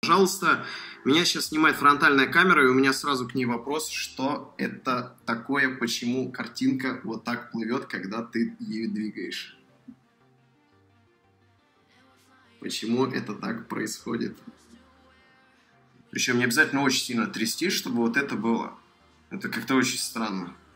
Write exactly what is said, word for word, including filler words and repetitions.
Пожалуйста, меня сейчас снимает фронтальная камера, и у меня сразу к ней вопрос, что это такое, почему картинка вот так плывет, когда ты ее двигаешь? Почему это так происходит? Причем не обязательно очень сильно трясти, чтобы вот это было. Это как-то очень странно.